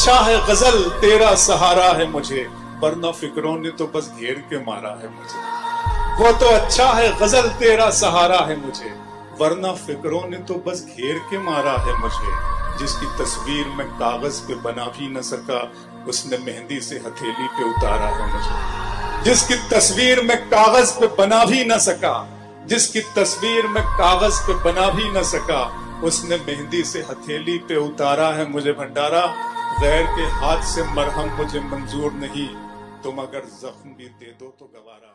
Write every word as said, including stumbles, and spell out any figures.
اچھا ہے غزل تیرا سہارا ہے مجھے، ورنہ فکروں نے تو بس گھیر کے مارا ہے مجھے۔ وہ تو اچھا ہے غزل تیرا سہارا ہے مجھے، ورنہ فکروں نے تو بس گھیر کے مارا ہے مجھے۔ جس کی تصویر میں کاغذ پہ بنا بھی نہ سکا، اس نے مہندی سے ہتھیلی پہ اتارا ہے مجھے۔ جس کی تصویر میں کاغذ پہ بنا بھی نہ سکا، جس کی تصویر میں کاغذ پہ بنا بھی نہ سکا، اس نے مہندی سے ہتھیلی پہ اتارا ہے مجھے۔ بھنڈارا، غیر کے ہاتھ سے مرہم مجھے منظور نہیں، تم اگر زخم بھی دے دو تو گوارا